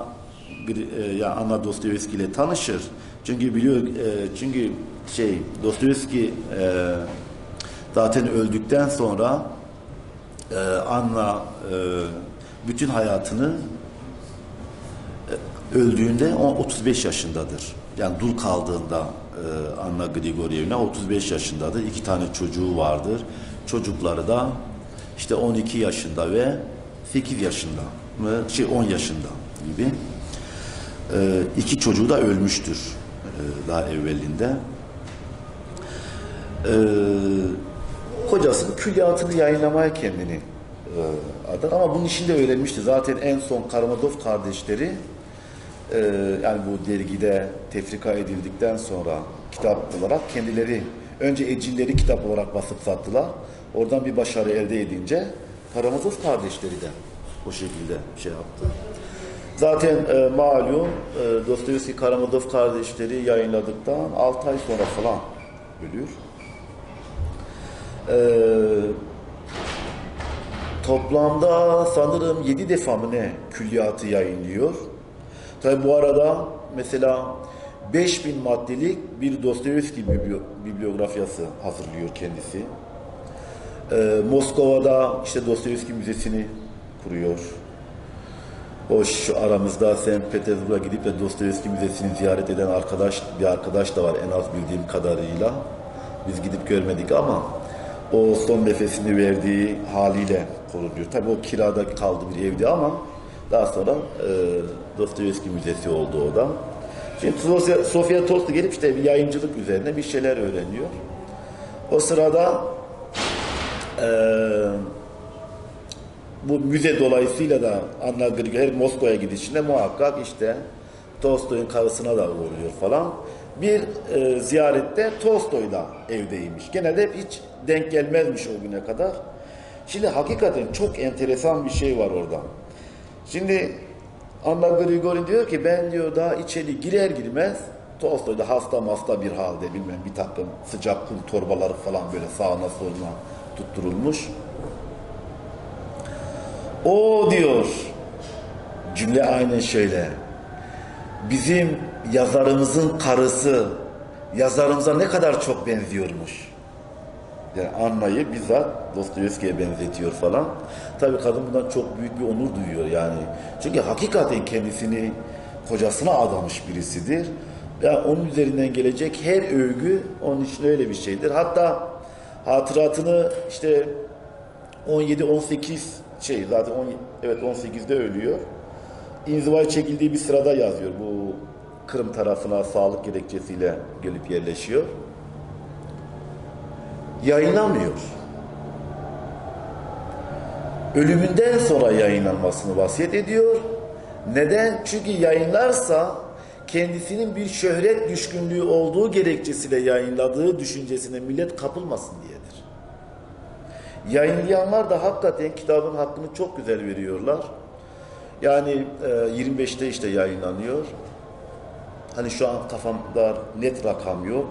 Anna Dostoyevski ile tanışır. Çünkü biliyor, çünkü Dostoyevski zaten öldükten sonra Anna bütün hayatını öldüğünde 35 yaşındadır. Yani dul kaldığında Anna Grigorievna 35 yaşındadır. 2 tane çocuğu vardır. Çocukları da işte 12 yaşında ve 8 yaşında mı, 10 yaşında gibi. 2 çocuğu da ölmüştür daha evvelinde. Kocasının külliyatını yayınlamaya kendini adar, ama bunun işini de öğrenmişti. Zaten en son Karamazov kardeşleri yani bu dergide tefrika edildikten sonra kitap olarak kendileri önce ecilleri kitap olarak basıp sattılar. Oradan bir başarı elde edince Karamazov kardeşleri de o şekilde şey yaptı. Zaten malum Dostoyevski Karamazov kardeşleri yayınladıktan 6 ay sonra falan ölüyor. Toplamda sanırım 7 defa mı ne külliyatı yayınlıyor. Tabi bu arada mesela 5000 maddelik bir Dostoyevski bibliografyası hazırlıyor kendisi. Moskova'da işte Dostoyevski Müzesi'ni kuruyor. Hoş aramızda St. Petersburg'a gidip de Dostoyevski Müzesi'ni ziyaret eden bir arkadaş da var en az bildiğim kadarıyla. Biz gidip görmedik ama o son nefesini verdiği haliyle korunuyor. Tabii o kirada kaldı bir evdi ama daha sonra Dostoyevski Müzesi oldu o da. Şimdi Sofya Tolstoy gelip işte bir yayıncılık üzerine bir şeyler öğreniyor. O sırada bu müze dolayısıyla da Anna Grigor'un Moskova'ya gidişinde muhakkak işte Tolstoy'un karısına da uğruyor falan. Bir ziyarette Tolstoy'la evdeymiş. Genelde hep hiç denk gelmezmiş o güne kadar. Şimdi hakikaten çok enteresan bir şey var orada. Şimdi Anna Grigor'un diyor ki ben diyor daha içeri girer girmez Tolstoy da hasta bir halde bilmem bir takım sıcak kum torbaları falan böyle sağına soluna tutturulmuş. O diyor cümle aynen şöyle. Bizim yazarımızın karısı yazarımıza ne kadar çok benziyormuş. Yani Anna'yı bizzat Dostoyevski'ye benzetiyor falan. Tabii kadın bundan çok büyük bir onur duyuyor yani. Çünkü hakikaten kendisini kocasına adamış birisidir. Yani onun üzerinden gelecek her övgü onun için öyle bir şeydir. Hatta hatıratını işte 17-18 zaten 18'de ölüyor. İnzivaya çekildiği bir sırada yazıyor. Bu Kırım tarafına sağlık gerekçesiyle gelip yerleşiyor. Yayınlamıyor. Ölümünden sonra yayınlanmasını vasiyet ediyor. Neden? Çünkü yayınlarsa kendisinin bir şöhret düşkünlüğü olduğu gerekçesiyle yayınladığı düşüncesine millet kapılmasın diyedir. Yayınlayanlar da hakikaten kitabın hakkını çok güzel veriyorlar. Yani 25'te işte yayınlanıyor. Hani şu an kafamda net rakam yok.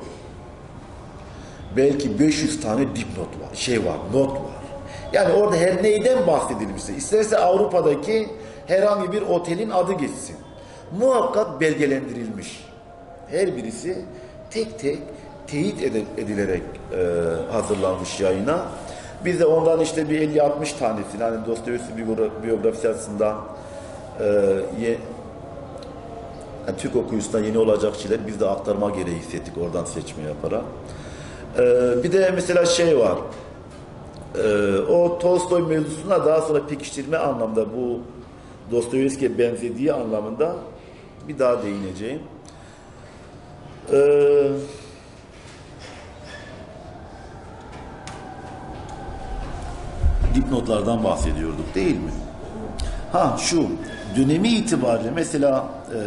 Belki 500 tane dipnot var, not var. Yani orada her neyden bahsedilmişse, isterse Avrupa'daki herhangi bir otelin adı geçsin. Muhakkak belgelendirilmiş. Her birisi tek tek teyit edilerek hazırlanmış yayına. Biz de ondan işte bir 50-60 tanesini, hani Dostoyevski biyografisi açısından yani Türk okuyucusundan yeni olacak şeyler biz de aktarma gereği hissettik oradan seçme yaparak. Bir de mesela var. O Tolstoy mevzusuna daha sonra pekiştirme anlamda bu Dostoyevski'ye benzediği anlamında bir daha değineceğim. Dipnotlardan bahsediyorduk değil mi? Şu dönemi itibariyle mesela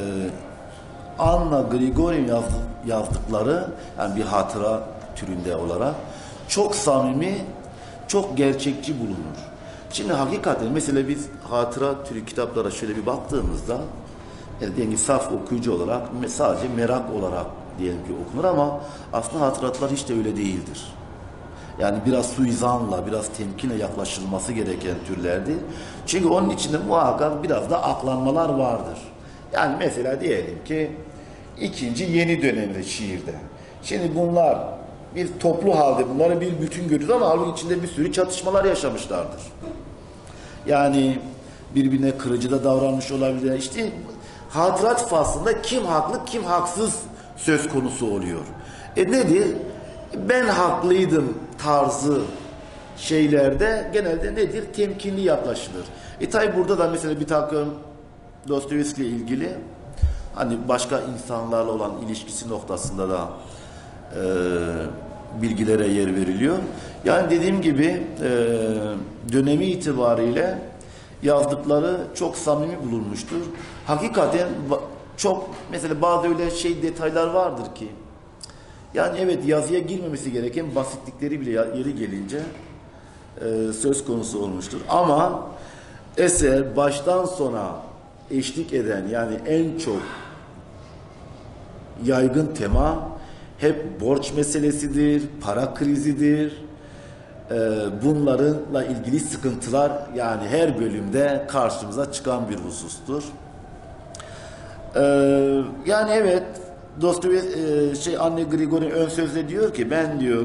Anna Grigor'un yazdıkları yani bir hatıra türünde olarak çok samimi, çok gerçekçi bulunur. Şimdi hakikaten mesela biz hatıra türü kitaplara şöyle bir baktığımızda diyelim ki saf okuyucu olarak sadece merak olarak diyelim ki okunur ama aslında hatıratlar hiç de öyle değildir. Yani biraz suizanla, biraz temkinle yaklaşılması gereken türlerdi. Çünkü onun içinde muhakkak biraz da aklanmalar vardır. Yani mesela diyelim ki ikinci yeni dönemde şiirde. Şimdi bunlar bir toplu halde bunları bir bütün görürüz ama halbuki içinde bir sürü çatışmalar yaşamışlardır. Yani birbirine kırıcı da davranmış olabilir. İşte hatırat faslında kim haklı kim haksız söz konusu oluyor. Nedir? Ben haklıydım tarzı şeylerde genelde nedir? Temkinli yaklaşılır. Tabi burada da mesela bir takım Dostoyevski ile ilgili hani başka insanlarla olan ilişkisi noktasında da bilgilere yer veriliyor. Yani dediğim gibi dönemi itibariyle yazdıkları çok samimi bulunmuştur. Hakikaten çok mesela bazı öyle detaylar vardır ki yani evet yazıya girmemesi gereken basitlikleri bile yeri gelince söz konusu olmuştur. Ama eser baştan sona eşlik eden yani en çok yaygın tema hep borç meselesidir, para krizidir. Bunlarla ilgili sıkıntılar yani her bölümde karşımıza çıkan bir husustur. Yani evet Anne Grigori ön sözde diyor ki ben diyor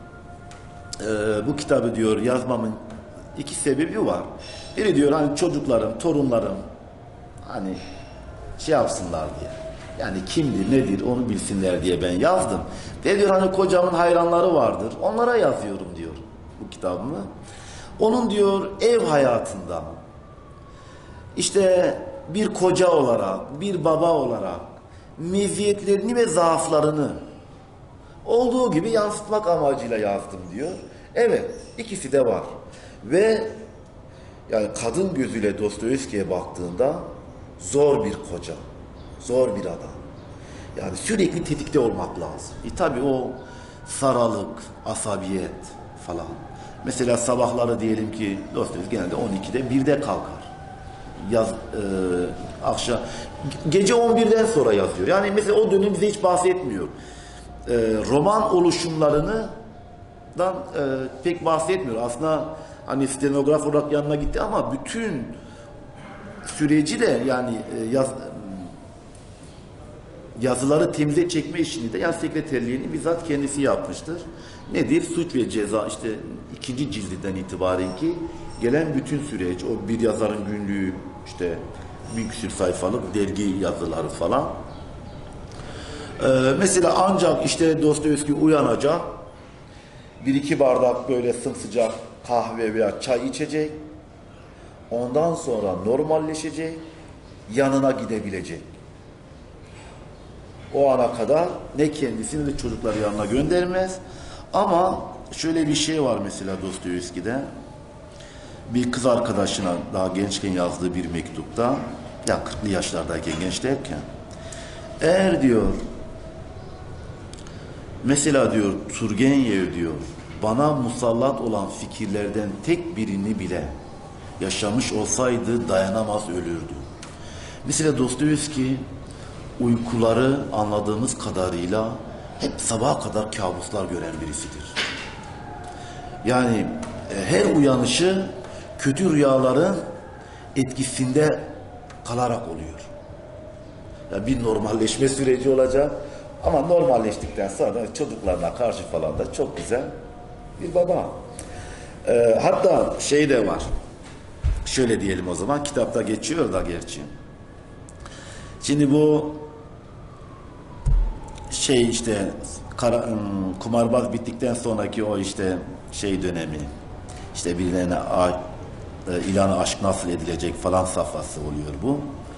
bu kitabı diyor yazmamın iki sebebi var. Biri diyor hani çocuklarım, torunlarım hani şey yapsınlar diye. Yani kimdir, nedir onu bilsinler diye ben yazdım. Ve diyor hani kocamın hayranları vardır. Onlara yazıyorum diyor bu kitabımı. Onun diyor ev hayatında işte bir koca olarak, bir baba olarak meziyetlerini ve zaaflarını olduğu gibi yansıtmak amacıyla yazdım diyor. Evet, ikisi de var. Ve yani kadın gözüyle Dostoyevski'ye baktığında zor bir koca, zor bir adam. Yani sürekli tetikte olmak lazım. Tabii o saralık, asabiyet falan. Mesela sabahları diyelim ki Dostoyevski genelde 12'de 1'de kalkar. Akşam gece 11'den sonra yazıyor. Yani mesela o dönem bize hiç bahsetmiyor. Roman oluşumlarından pek bahsetmiyor. Aslında hani stenograf olarak yanına gitti ama bütün süreci de yani yazıları temize çekme işini de yaz sekreterliğini bizzat kendisi yapmıştır. Nedir? Suç ve Ceza işte 2. cildinden itibaren ki gelen bütün süreç, o bir yazarın günlüğü işte 1000 küsur sayfalık dergi yazıları falan. Mesela ancak işte Dostoyevski uyanacak, 1-2 bardak böyle sımsıcak kahve veya çay içecek, ondan sonra normalleşecek, yanına gidebilecek. O ana kadar ne kendisini ne çocukları yanına göndermez. Ama şöyle bir şey var mesela Dostoyevski'de. Bir kız arkadaşına daha gençken yazdığı bir mektupta, ya 40'lı yaşlardayken, gençlerken, eğer diyor mesela diyor Turgenev diyor bana musallat olan fikirlerden tek birini bile yaşamış olsaydı dayanamaz ölürdü. Mesela Dostoyevski uykuları anladığımız kadarıyla hep sabaha kadar kabuslar gören birisidir. Yani her uyanışı kötü rüyaların etkisinde kalarak oluyor. Yani bir normalleşme süreci olacak ama normalleştikten sonra çocuklarına karşı falan da çok güzel bir baba. Hatta şey de var. Şöyle diyelim o zaman, kitapta geçiyor da gerçi. Şimdi bu şey işte kumarbaz bittikten sonraki o işte şey dönemi, işte birilerine ilanı aşk nasıl edilecek falan safhası oluyor bu.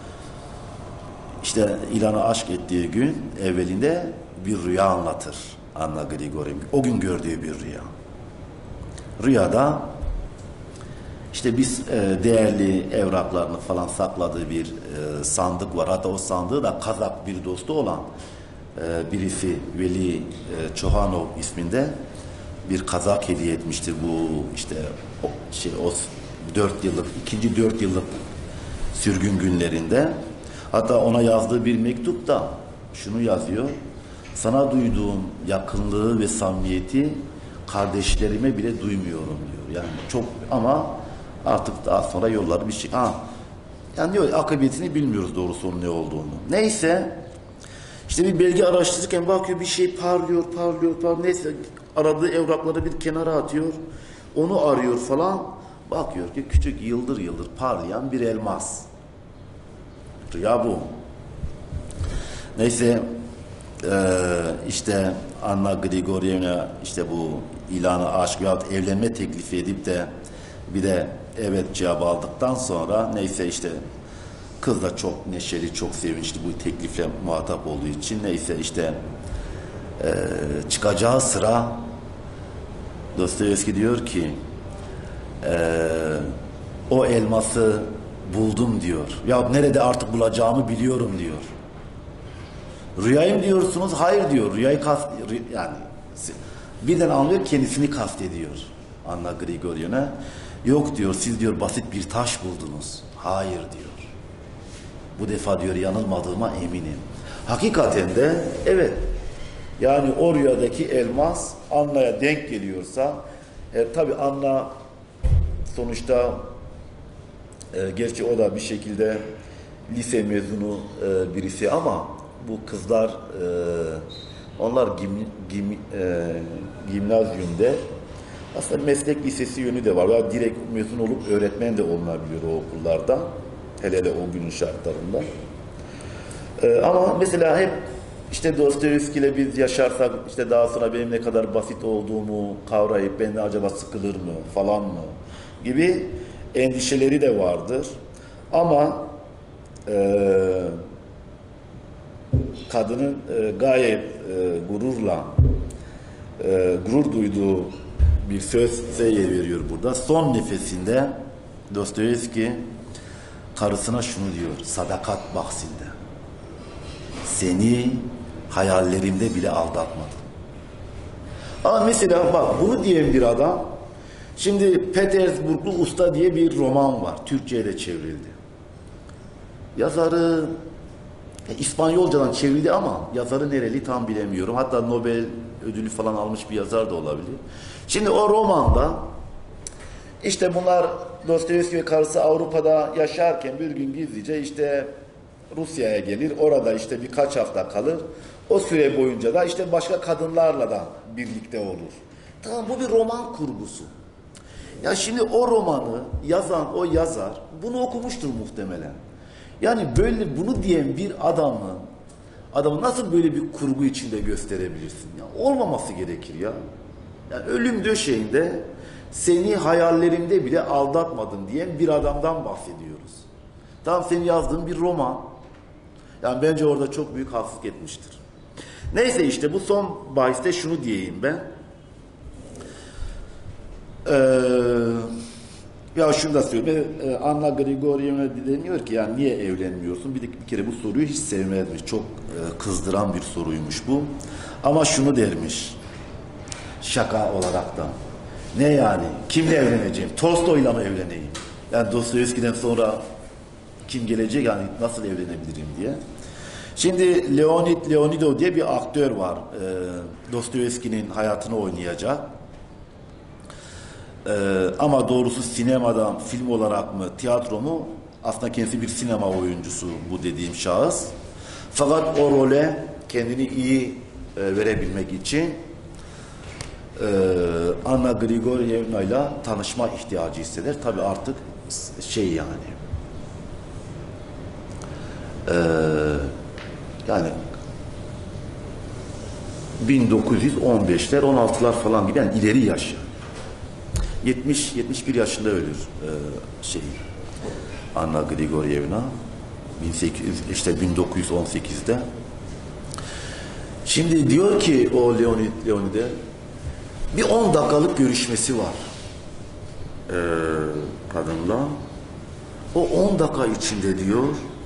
İşte ilanı aşk ettiği gün evvelinde bir rüya anlatır Anna Grigori. O gün gördüğü bir rüya. Rüyada işte biz değerli evraklarını falan sakladığı bir sandık var. Hatta o sandığı da Kazak bir dostu olan birisi Veli Çohanov isminde bir Kazak hediye etmiştir bu işte o 4 yıllık, ikinci 4 yıllık sürgün günlerinde. Hatta ona yazdığı bir mektupta şunu yazıyor: sana duyduğum yakınlığı ve samimiyeti kardeşlerime bile duymuyorum diyor. Yani çok, ama artık daha sonra yolları bir şey. Yani diyor akıbetini bilmiyoruz doğrusu onun ne olduğunu. Neyse işte bir belge araştırırken bakıyor bir şey parlıyor. Neyse aradığı evrakları bir kenara atıyor. Onu arıyor falan. Bakıyor ki küçük yıldır parlayan bir elmas. Rüya bu. Neyse işte Anna Grigorievna işte bu ilanı aşk veyahut evlenme teklifi edip de bir de evet cevabı aldıktan sonra neyse işte kız da çok neşeli, çok sevinçli bu teklifle muhatap olduğu için. Neyse işte çıkacağı sıra Dostoyevski diyor ki o elması buldum diyor. Ya nerede artık bulacağımı biliyorum diyor. Rüyayı mı diyorsunuz? Hayır diyor. Rüyayı yani birden anlıyor, kendisini kastediyor Anna Grigorievna. Yok diyor, siz diyor basit bir taş buldunuz. Hayır diyor. Bu defa diyor yanılmadığıma eminim. Hakikaten de evet. Yani o rüyadaki elmas Anna'ya denk geliyorsa tabi Anna sonuçta gerçi o da bir şekilde lise mezunu birisi ama bu kızlar onlar gimnazyumda aslında meslek lisesi yönü de var. Ya direkt mezun olup öğretmen de olunabiliyor o okullarda. Hele hele o günün şartlarında. Ama mesela hep işte Dostoyevski ile biz yaşarsak işte daha sonra benim ne kadar basit olduğumu kavrayıp ben de acaba sıkılır mı falan mı gibi endişeleri de vardır. Ama kadının gayet gurur duyduğu bir söze yer veriyor burada. Son nefesinde Dostoyevski karısına şunu diyor, sadakat bahsinde. Seni hayallerimde bile aldatmadım. Ama mesela bak bunu diyen bir adam, şimdi Petersburglu Usta diye bir roman var. Türkçe'ye de çevrildi. Yazarı İspanyolcadan çevrildi ama yazarı nereli tam bilemiyorum. Hatta Nobel ödülü falan almış bir yazar da olabilir. Şimdi o romanda işte bunlar Dostoyevski ve karısı Avrupa'da yaşarken bir gün gizlice işte Rusya'ya gelir. Orada işte birkaç hafta kalır. O süre boyunca da işte başka kadınlarla da birlikte olur. Tamam, bu bir roman kurgusu. Ya şimdi o romanı yazan o yazar bunu okumuştur muhtemelen. Yani böyle bunu diyen bir adamı nasıl böyle bir kurgu içinde gösterebilirsin? Ya olmaması gerekir ya. Yani ölüm döşeğinde seni hayallerimde bile aldatmadım diyen bir adamdan bahsediyoruz. Tamam, senin yazdığın bir roman. Yani bence orada çok büyük haksızlık etmiştir. Neyse işte bu son bahiste şunu diyeyim ben. Ya şunu da söyleyeyim. Anna Grigorievna deniyor ki yani niye evlenmiyorsun? Bir kere bu soruyu hiç sevmezmiş. Çok kızdıran bir soruymuş bu. Ama şunu dermiş. Şaka olarak da. Ne yani? Kimle evleneceğim? Tolstoy'la mı evleneyim? Yani Dostoyevski'den sonra kim gelecek yani nasıl evlenebilirim diye. Şimdi Leonid Leonidov diye bir aktör var. Dostoyevski'nin hayatını oynayacak. Ama doğrusu sinemadan film olarak mı, tiyatro mu? Aslında kendisi bir sinema oyuncusu bu dediğim şahıs. Fakat o role kendini iyi verebilmek için Anna Grigorievna ile tanışma ihtiyacı hisseder. Tabii artık şey yani 1915'ler 16'lar falan gibi yani ileri yaşı. 70-71 yaşında ölür Anna Grigorievna 1918'de. Şimdi diyor ki o Leonid'e bir 10 dakikalık görüşmesi var kadınla. O 10 dakika içinde diyor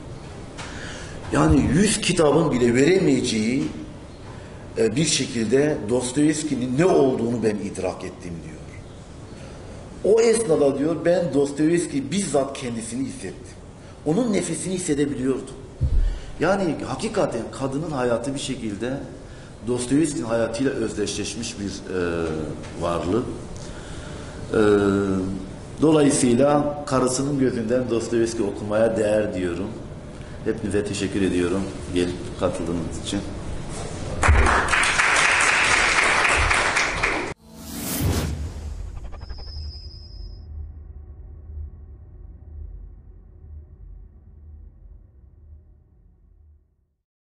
yani 100 kitabın bile veremeyeceği bir şekilde Dostoyevski'nin ne olduğunu ben idrak ettim diyor. O esnada diyor ben Dostoyevski bizzat kendisini hissettim. Onun nefesini hissedebiliyordum. Yani hakikaten kadının hayatı bir şekilde Dostoyevski'nin hayatıyla özdeşleşmiş bir varlık. Dolayısıyla karısının gözünden Dostoyevski okumaya değer diyorum. Hepinize teşekkür ediyorum gelip katıldığınız için.